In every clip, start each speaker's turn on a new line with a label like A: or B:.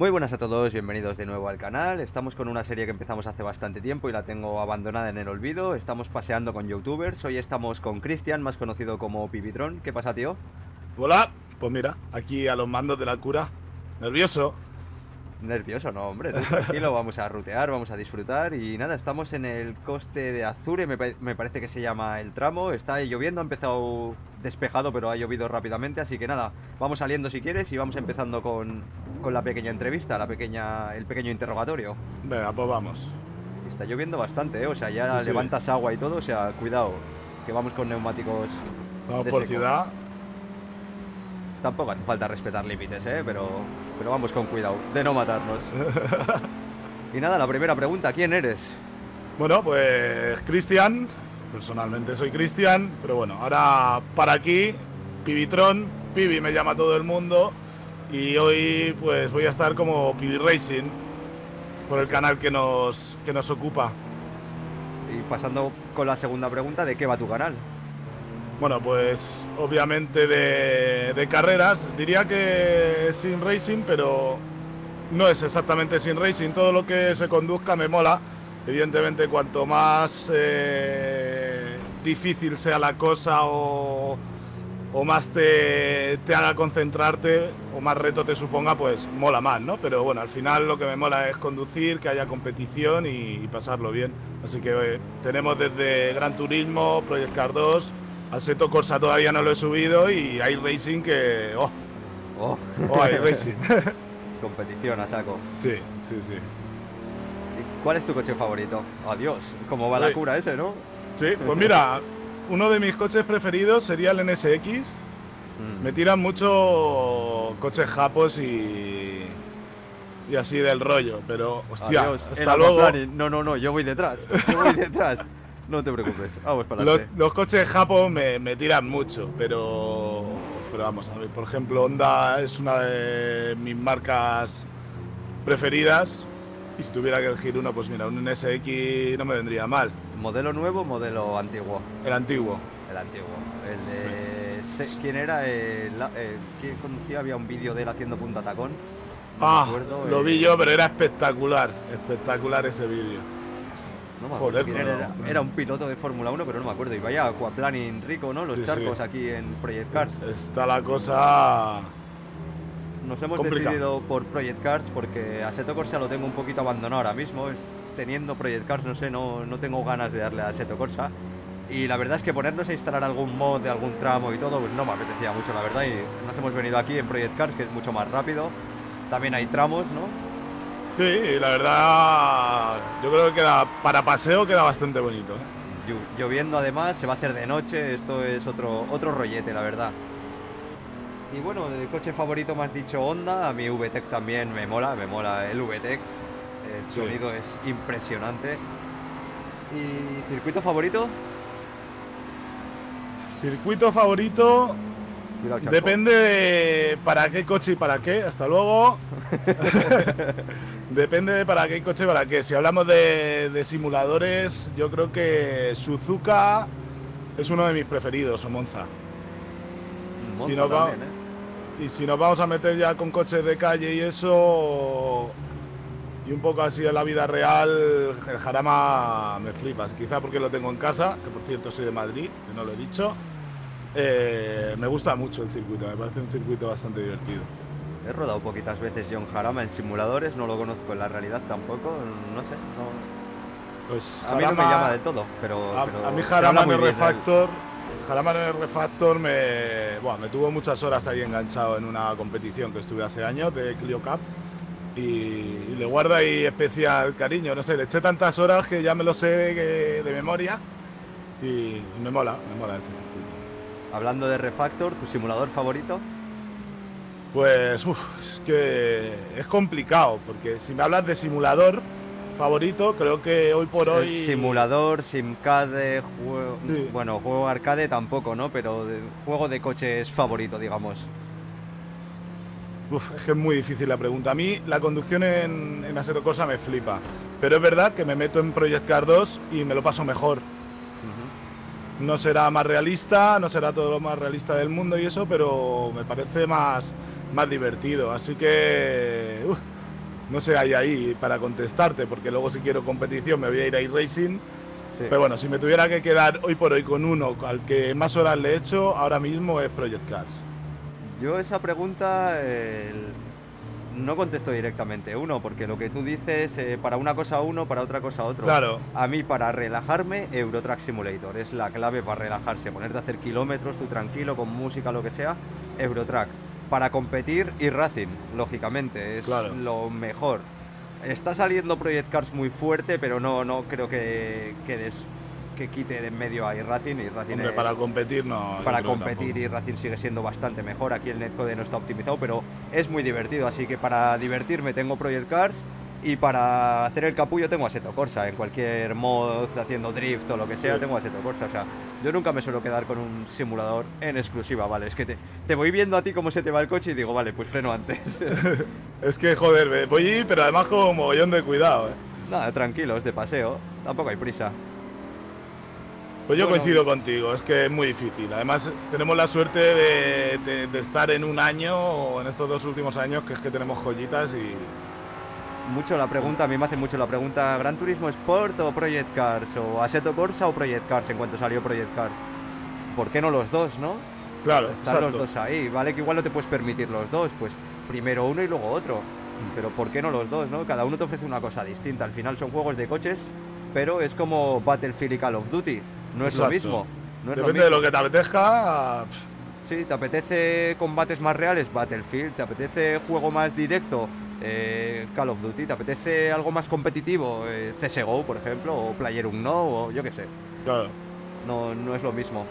A: Muy buenas a todos, bienvenidos de nuevo al canal. Estamos con una serie que empezamos hace bastante tiempo y la tengo abandonada en el olvido. Estamos paseando con youtubers. Hoy estamos con Cristian, más conocido como Pibitron. ¿Qué pasa, tío?
B: Hola, pues mira, aquí a los mandos de la cura. Nervioso.
A: Nervioso, no, hombre, tú tranquilo, vamos a rutear, vamos a disfrutar. Y nada, estamos en el coste de Azure, me parece que se llama el tramo. Está lloviendo, ha empezado despejado, pero ha llovido rápidamente. Así que nada, vamos saliendo si quieres y vamos empezando con la pequeña entrevista, el pequeño interrogatorio.
B: Venga, pues vamos.
A: Está lloviendo bastante, ¿eh? O sea, ya
B: Sí, sí.
A: levantas agua y todo, o sea, cuidado, que vamos con neumáticos
B: Vamos
A: de
B: por
A: seco.
B: ciudad.
A: Tampoco hace falta respetar límites, ¿eh? Pero vamos con cuidado, de no matarnos. Y nada, la primera pregunta, ¿quién eres?
B: Bueno, pues Cristian. Personalmente soy Cristian, pero bueno, ahora para aquí, Pibitron, Pibi me llama todo el mundo. Y hoy pues voy a estar como Pibi Racing, por el canal que nos ocupa.
A: Y pasando con la segunda pregunta, ¿de qué va tu canal?
B: Bueno, pues obviamente de carreras. Diría que es Sim Racing, pero no es exactamente Sim Racing. Todo lo que se conduzca me mola. Evidentemente, cuanto más difícil sea la cosa o más te haga concentrarte o más reto te suponga, pues mola más, ¿no? Pero bueno, al final lo que me mola es conducir, que haya competición y pasarlo bien. Así que tenemos desde Gran Turismo, Project Car 2... Assetto Corsa todavía no lo he subido y hay Racing que... ¡Oh!
A: Oh,
B: ¡Oh, hay Racing!
A: competición a saco.
B: Sí, sí, sí.
A: ¿Y cuál es tu coche favorito? Adiós, ¿cómo va la
B: Uy.
A: cura ese, no?
B: Sí, pues mira, uno de mis coches preferidos sería el NSX. Me tiran mucho coches japos y así del rollo, pero hostia,
A: Adiós, el
B: hasta luego.
A: aquaplaning. No, yo voy detrás, No te preocupes, vamos para adelante.
B: Los coches japos me tiran mucho, pero vamos a ver, por ejemplo, Honda es una de mis marcas preferidas y si tuviera que elegir uno, pues mira, un NSX no me vendría mal.
A: ¿Modelo nuevo o modelo antiguo?
B: El antiguo.
A: El antiguo. ¿Quién era? ¿Quién conducía? Había un vídeo de él haciendo punta tacón. No me acuerdo,
B: Lo vi yo, pero era espectacular. Espectacular ese vídeo.
A: No me acuerdo
B: Joder,
A: quién era. Era un piloto de Fórmula 1, pero no me acuerdo. Y vaya aquaplaning rico, ¿no? Los
B: Sí,
A: charcos
B: sí.
A: aquí en Project Cars.
B: Está la cosa
A: Nos hemos
B: complicada.
A: decidido por Project Cars porque Assetto Corsa lo tengo un poquito abandonado ahora mismo. Teniendo Project Cars, no sé, no tengo ganas de darle a Assetto Corsa. Y la verdad es que ponernos a instalar algún mod de algún tramo y todo, pues no me apetecía mucho, la verdad. Y nos hemos venido aquí en Project Cars, que es mucho más rápido. También hay tramos, ¿no?
B: Sí, la verdad, yo creo que para paseo queda bastante bonito, ¿eh?
A: Lloviendo además, se va a hacer de noche, esto es otro rollete, la verdad. Y bueno, el coche favorito me has dicho Honda, a mí VTEC también me mola el VTEC. El
B: Sí.
A: sonido es impresionante. ¿Y circuito favorito?
B: Circuito favorito,
A: Cuidado, chasco.
B: depende de para qué coche y para qué. Hasta luego. Depende de para qué coche y para qué. Si hablamos de simuladores, yo creo que Suzuka es uno de mis preferidos, o Monza.
A: Monza
B: Y nos
A: también,
B: Y si nos vamos a meter ya con coches de calle y eso, y un poco así en la vida real, el Jarama me flipas. Quizá porque lo tengo en casa, que por cierto soy de Madrid, que no lo he dicho. Me gusta mucho el circuito, me parece un circuito bastante divertido.
A: He rodado poquitas veces John Jarama en simuladores, no lo conozco en la realidad tampoco, no sé,
B: Pues
A: a mí no me llama de todo, pero
B: a mí
A: se habla
B: Jarama
A: muy
B: en el
A: bien de él.
B: Refactor, Jarama en el Refactor me tuvo muchas horas ahí enganchado en una competición que estuve hace años de Clio Cup y le guardo ahí especial cariño, no sé, le eché tantas horas que ya me lo sé de memoria y me mola ese circuito.
A: Hablando de Refactor, ¿tu simulador favorito?
B: Pues es que es complicado, porque si me hablas de simulador favorito, creo que hoy por hoy...
A: Simulador, Simcade,
B: Sí.
A: bueno, juego arcade tampoco, ¿no? Pero juego de coches favorito, digamos.
B: Es que es muy difícil la pregunta. A mí la conducción en Assetto Corsa me flipa, pero es verdad que me meto en Project Car 2 y me lo paso mejor. No será más realista, no será todo lo más realista del mundo y eso, pero me parece más divertido. Así que no sé, hay ahí para contestarte, porque luego si quiero competición me voy a ir a iRacing.
A: Sí.
B: Pero bueno, si me tuviera que quedar hoy por hoy con uno al que más horas le he hecho, ahora mismo es Project Cars.
A: Yo esa pregunta no contesto directamente. Uno, porque lo que tú dices, para una cosa uno, para otra cosa otro.
B: Claro.
A: A mí, para relajarme, Euro Truck Simulator es la clave para relajarse. Ponerte a hacer kilómetros, tú tranquilo, con música, lo que sea, Euro Truck. Para competir, iRacing, lógicamente, es
B: Claro.
A: lo mejor. Está saliendo Project Cars muy fuerte, pero no creo que quite de en medio a iRacing.
B: Hombre, para competir no.
A: Para competir iRacing sigue siendo bastante mejor. Aquí el netcode no está optimizado, pero es muy divertido. Así que para divertirme tengo Project Cars y para hacer el capullo tengo Assetto Corsa. En cualquier mod, haciendo drift o lo que sea, tengo Assetto Corsa. O sea, yo nunca me suelo quedar con un simulador en exclusiva, ¿vale? Es que te voy viendo a ti cómo se te va el coche y digo, vale, pues freno antes.
B: Es que, joder, voy a ir, pero además con mogollón de cuidado,
A: Nada, tranquilos, de paseo. Tampoco hay prisa.
B: Pues yo coincido contigo, es que es muy difícil. Además, tenemos la suerte de estar en un año, o en estos 2 últimos años, que es que tenemos joyitas y...
A: Mucho la pregunta, a mí me hace mucho la pregunta, ¿Gran Turismo Sport o Project Cars? ¿O Assetto Corsa o Project Cars en cuanto salió Project Cars? ¿Por qué no los dos, no?
B: Claro,
A: están los dos ahí, ¿vale? Que igual no te puedes permitir los dos, pues primero uno y luego otro. Pero ¿por qué no los dos, no? Cada uno te ofrece una cosa distinta. Al final son juegos de coches, pero es como Battlefield y Call of Duty. No es lo mismo. No es
B: Depende
A: lo mismo.
B: de lo que te apetezca.
A: Sí, ¿te apetece combates más reales? Battlefield. ¿Te apetece juego más directo? Call of Duty. ¿Te apetece algo más competitivo? CSGO, por ejemplo, o PlayerUnknown, o yo qué sé.
B: Claro.
A: No es lo mismo.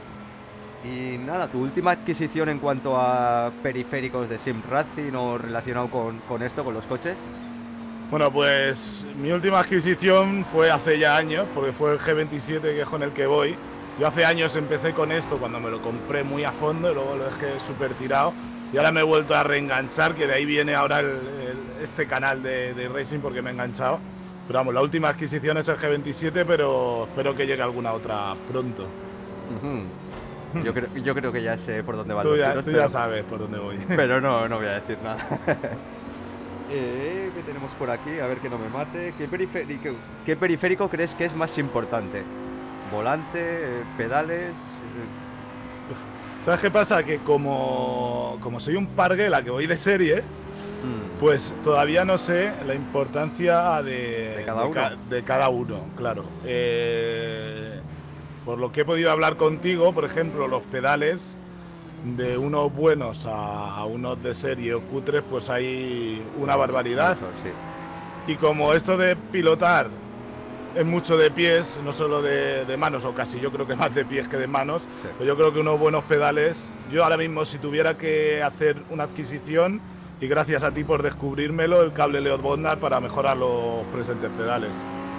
A: Y nada, tu última adquisición en cuanto a periféricos de Sim Racing o relacionado con esto, con los coches.
B: Bueno, pues mi última adquisición fue hace ya años, porque fue el G27, que es con el que voy. Yo hace años empecé con esto cuando me lo compré muy a fondo y luego lo dejé súper tirado. Y ahora me he vuelto a reenganchar, que de ahí viene ahora este canal de Racing porque me he enganchado. Pero vamos, la última adquisición es el G27, pero espero que llegue alguna otra pronto.
A: Yo creo que ya sé por dónde van
B: Tú
A: los
B: ya,
A: tiros,
B: tú
A: pero,
B: ya sabes por dónde voy.
A: pero no voy a decir nada. ¿Qué tenemos por aquí? A ver que no me mate. ¿Qué periférico crees que es más importante? ¿Volante? ¿Pedales?
B: ¿Sabes qué pasa? Que como soy un parguela que voy de serie, pues todavía no sé la importancia de cada uno, claro. Por lo que he podido hablar contigo, por ejemplo, los pedales de unos buenos a unos de serie o cutres, pues hay una barbaridad.
A: Mucho, sí.
B: Y como esto de pilotar es mucho de pies, no solo de manos, o casi yo creo que más de pies que de manos,
A: Sí.
B: pues yo creo que unos buenos pedales, yo ahora mismo si tuviera que hacer una adquisición, y gracias a ti por descubrírmelo, el cable Leod Bondar para mejorar los presentes pedales.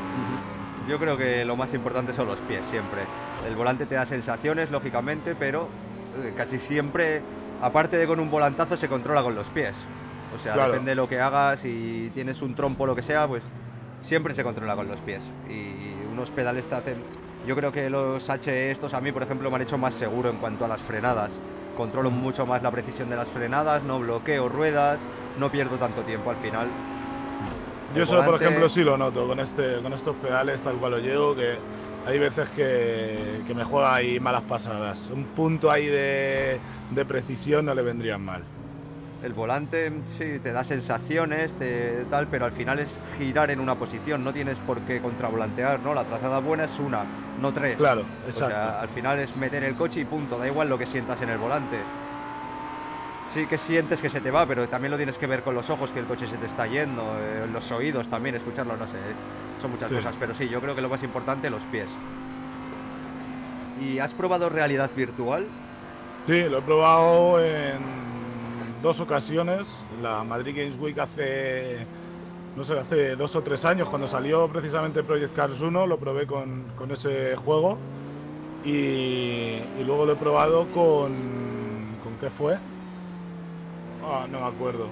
A: Yo creo que lo más importante son los pies, siempre. El volante te da sensaciones, lógicamente, pero casi siempre, aparte de con un volantazo, se controla con los pies. O sea,
B: Claro.
A: depende de lo que hagas, si tienes un trompo o lo que sea, pues siempre se controla con los pies. Y unos pedales te hacen... Yo creo que los HE estos a mí, por ejemplo, me han hecho más seguro en cuanto a las frenadas. Controlo mucho más la precisión de las frenadas, no bloqueo ruedas, no pierdo tanto tiempo al final.
B: Yo eso, por ejemplo, sí lo noto con estos pedales tal cual lo llevo, que hay veces que me juega ahí malas pasadas. Un punto ahí de precisión no le vendrían mal.
A: El volante sí te da sensaciones, tal, pero al final es girar en una posición, no tienes por qué contravolantear, ¿no? La trazada buena es una, no tres.
B: Claro,
A: O
B: exacto.
A: sea, al final es meter el coche y punto, da igual lo que sientas en el volante. Sí que sientes que se te va, pero también lo tienes que ver con los ojos, que el coche se te está yendo, los oídos también, escucharlo, no sé, son muchas cosas, pero sí, yo creo que lo más importante, los pies. ¿Y has probado realidad virtual?
B: Sí, lo he probado en 2 ocasiones. La Madrid Games Week hace 2 o 3 años, cuando salió precisamente Project Cars 1, lo probé con ese juego. Y luego lo he probado ¿con qué fue? No me acuerdo.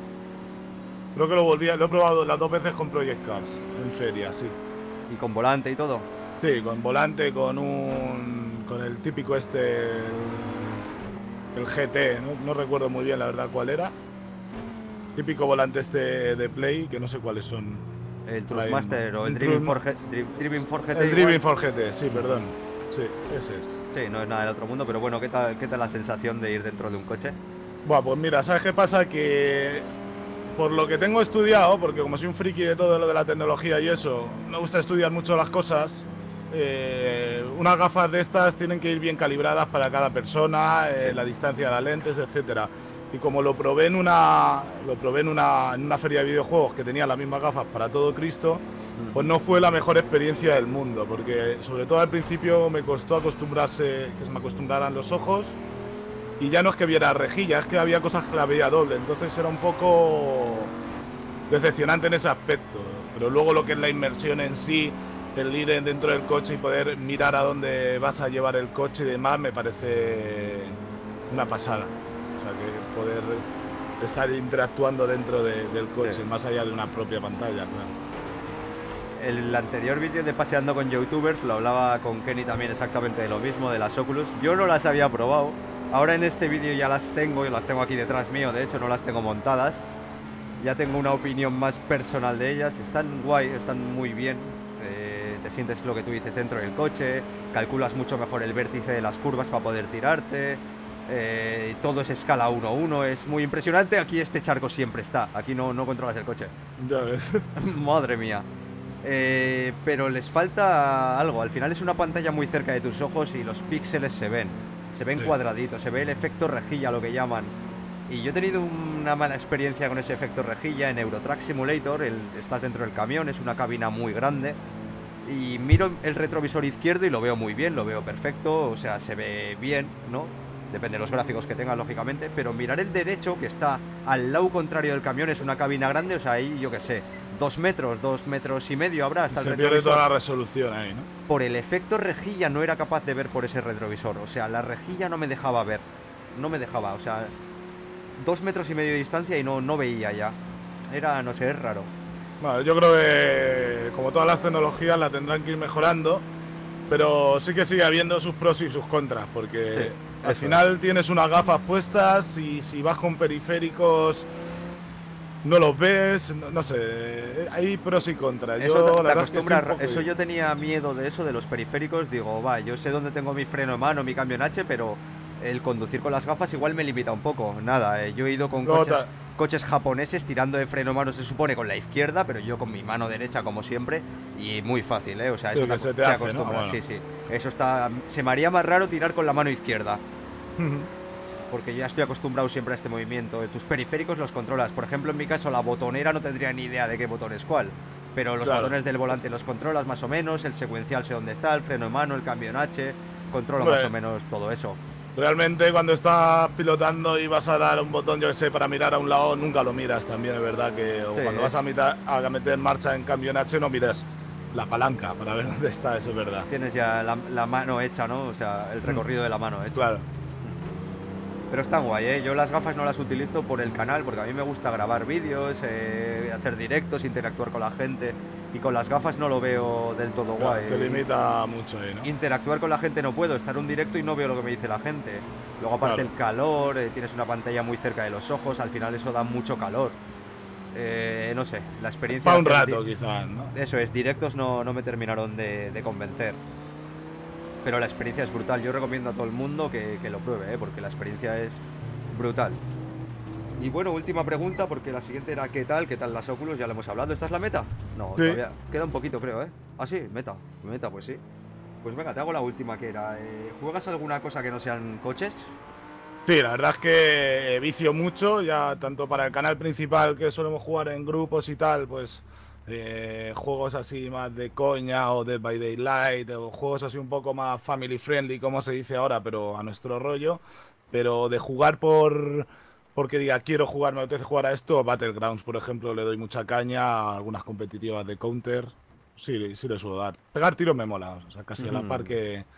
B: Creo que lo he probado las 2 veces con Project Cars, en feria, sí.
A: ¿Y con volante y todo?
B: Sí, con volante, con el típico el GT, no recuerdo muy bien la verdad cuál era. típico volante este de Play, que no sé cuáles son.
A: El Trustmaster o el Driving for GT
B: El
A: igual.
B: Driving for GT, sí, perdón. Sí, ese es.
A: Sí, no es nada del otro mundo, pero bueno, qué tal la sensación de ir dentro de un coche?
B: Buah, pues mira, ¿sabes qué pasa? Que por lo que tengo estudiado, porque como soy un friki de todo lo de la tecnología y eso, me gusta estudiar mucho las cosas. Unas gafas de estas tienen que ir bien calibradas para cada persona,
A: Sí.
B: la distancia de las lentes, etcétera. Y como lo probé en una feria de videojuegos que tenía las mismas gafas para todo Cristo, pues no fue la mejor experiencia del mundo, porque sobre todo al principio me costó acostumbrarse, que se me acostumbraran los ojos. Y ya no es que viera rejilla, es que había cosas que la veía doble, entonces era un poco decepcionante en ese aspecto. Pero luego lo que es la inmersión en sí, el ir dentro del coche y poder mirar a dónde vas a llevar el coche y demás, me parece una pasada. O sea, que poder estar interactuando dentro del coche,
A: Sí.
B: más allá de una propia pantalla, claro.
A: El anterior vídeo de Paseando con Youtubers lo hablaba con Kenny también exactamente de lo mismo, de las Oculus. Yo no las había probado. Ahora en este vídeo ya las tengo, y las tengo aquí detrás mío, de hecho no las tengo montadas. Ya tengo una opinión más personal de ellas. Están guay, están muy bien. Te sientes lo que tú dices dentro del coche, calculas mucho mejor el vértice de las curvas para poder tirarte. Todo es escala 1:1, es muy impresionante. Aquí este charco siempre está, aquí no controlas el coche.
B: Ya ves.
A: Madre mía. Pero les falta algo. Al final es una pantalla muy cerca de tus ojos y los píxeles se ven. Se ven
B: Sí.
A: cuadraditos, se ve el efecto rejilla, lo que llaman. Y yo he tenido una mala experiencia con ese efecto rejilla en Eurotrack Simulator. Estás dentro del camión, es una cabina muy grande. Y miro el retrovisor izquierdo y lo veo muy bien, lo veo perfecto. O sea, se ve bien, ¿no? Depende de los gráficos que tenga, lógicamente. Pero mirar el derecho, que está al lado contrario del camión, es una cabina grande. O sea, ahí, yo qué sé, 2 metros, 2,5 metros habrá hasta el
B: Se pierde
A: retrovisor.
B: toda la resolución ahí, ¿no?
A: Por el efecto rejilla no era capaz de ver por ese retrovisor. O sea, la rejilla no me dejaba ver. No me dejaba, o sea, 2,5 metros de distancia y no veía ya. Era, no sé, es raro.
B: Bueno, yo creo que como todas las tecnologías la tendrán que ir mejorando, pero sí que sigue habiendo sus pros y sus contras, porque
A: Sí,
B: al
A: eso
B: final tienes unas gafas puestas y si vas con periféricos no los ves, no sé, hay pros y contras.
A: Eso
B: Yo,
A: te
B: la verdad es que estoy un
A: acostumbra.
B: poco
A: Eso yo tenía miedo de eso, de los periféricos. Digo, va, yo sé dónde tengo mi freno en mano, mi cambio en H, pero el conducir con las gafas igual me limita un poco. Nada, yo he ido con
B: Luego
A: coches japoneses tirando de freno en mano, se supone, con la izquierda, pero yo con mi mano derecha, como siempre, y muy fácil, ¿eh? O sea, eso
B: que se te
A: te
B: hace, ¿no?
A: acostumbras,
B: Bueno.
A: sí, sí. Eso está. Se me haría más raro tirar con la mano izquierda, porque ya estoy acostumbrado siempre a este movimiento. Tus periféricos los controlas. Por ejemplo, en mi caso, la botonera no tendría ni idea de qué botón es cuál. Pero los
B: Claro.
A: botones del volante los controlas más o menos, el secuencial sé dónde está, el freno en mano, el cambio en H, controlo
B: Hombre,
A: más o menos todo eso.
B: Realmente cuando estás pilotando y vas a dar un botón, yo que sé, para mirar a un lado, nunca lo miras también, es verdad que o
A: Sí,
B: cuando vas a meter marcha en cambio en H no miras la palanca para ver dónde está, eso es verdad.
A: Tienes ya la mano hecha, ¿no? O sea, el recorrido de la mano hecho.
B: Claro.
A: Pero están guay, ¿eh? Yo las gafas no las utilizo por el canal, porque a mí me gusta grabar vídeos, hacer directos, interactuar con la gente. Y con las gafas no lo veo del todo
B: Claro,
A: guay.
B: te limita mucho ahí, ¿no?
A: Interactuar con la gente no puedo, estar en un directo y no veo lo que me dice la gente. Luego aparte
B: Claro.
A: el calor, tienes una pantalla muy cerca de los ojos, al final eso da mucho calor. No sé, la experiencia
B: Para un
A: de hacer
B: rato quizás, ¿no?
A: eso es, directos no me terminaron de convencer. Pero la experiencia es brutal, yo recomiendo a todo el mundo que lo pruebe, porque la experiencia es brutal. Y bueno, última pregunta, porque la siguiente era ¿qué tal las Oculus? Ya lo hemos hablado. ¿Esta es la meta? No,
B: Sí.
A: todavía queda un poquito, creo, ¿eh? Ah, sí, meta, pues sí. Pues venga, te hago la última, que era ¿juegas alguna cosa que no sean coches?
B: Sí, la verdad es que vicio mucho, ya tanto para el canal principal que solemos jugar en grupos y tal, pues juegos así más de coña o Dead by Daylight o juegos así un poco más family friendly, como se dice ahora, pero a nuestro rollo. Pero de jugar porque diga quiero jugar, me apetece jugar a esto, Battlegrounds, por ejemplo, le doy mucha caña, a algunas competitivas de Counter, sí le suelo dar. Pegar tiros me mola, o sea, casi a la par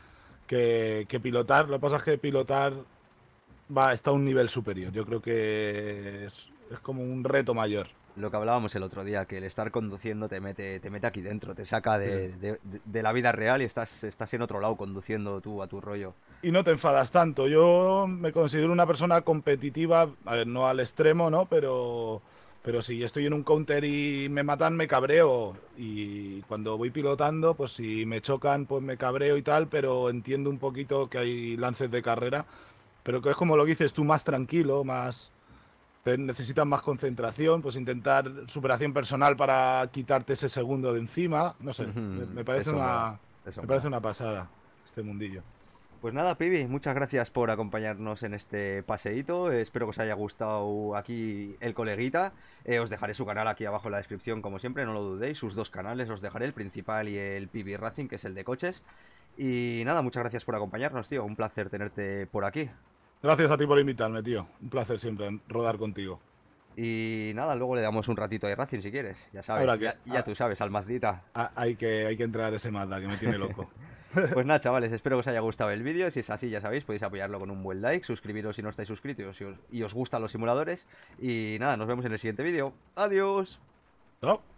B: que pilotar. Lo que pasa es que pilotar está a un nivel superior. Yo creo que es como un reto mayor.
A: Lo que hablábamos el otro día, que el estar conduciendo te mete aquí dentro, te saca de la vida real y estás en otro lado conduciendo tú a tu rollo.
B: Y no te enfadas tanto. Yo me considero una persona competitiva, a ver, no al extremo, ¿no? Pero Pero si estoy en un counter y me matan, me cabreo. Y cuando voy pilotando, pues si me chocan, pues me cabreo y tal, pero entiendo un poquito que hay lances de carrera. Pero que es como lo que dices tú, más tranquilo, más... necesitas más concentración, pues intentar superación personal para quitarte ese segundo de encima. No sé, me parece
A: Eso mola,
B: una...
A: eso
B: Me
A: mola.
B: parece una pasada este mundillo.
A: Pues nada, Pibi, muchas gracias por acompañarnos en este paseíto. Espero que os haya gustado aquí el coleguita. Os dejaré su canal aquí abajo en la descripción, como siempre, no lo dudéis. Sus dos canales os dejaré, el principal y el Pibi Racing, que es el de coches. Y nada, muchas gracias por acompañarnos, tío. Un placer tenerte por aquí.
B: Gracias a ti por invitarme, tío. Un placer siempre rodar contigo.
A: Y nada, luego le damos un ratito de Racing si quieres. Ya sabes,
B: Habrá que...
A: ya tú sabes, Almazdita.
B: hay que entrar a ese Mazda que me tiene loco.
A: Pues nada, chavales, espero que os haya gustado el vídeo. Si es así, ya sabéis, podéis apoyarlo con un buen like, suscribiros si no estáis suscritos y os gustan los simuladores. Y nada, nos vemos en el siguiente vídeo. ¡Adiós!
B: ¿No?